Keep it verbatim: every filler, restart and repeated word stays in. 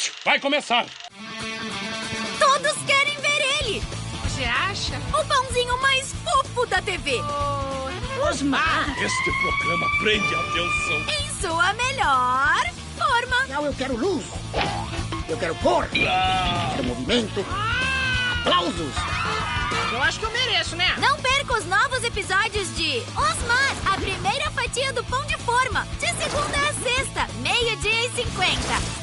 silêncio! Vai começar! Todos querem ver ele! Você acha? O pãozinho mais fofo da T V! Oh, Osmar! Este programa prende a atenção. Em sua melhor forma! Não, eu quero luz! Eu quero cor! Ah. Eu quero movimento! Aplausos! Eu acho que eu mereço, né? Não perca os novos episódios de Osmar, a primeira fatia do pão de forma, de segunda a sexta, meio-dia e cinquenta.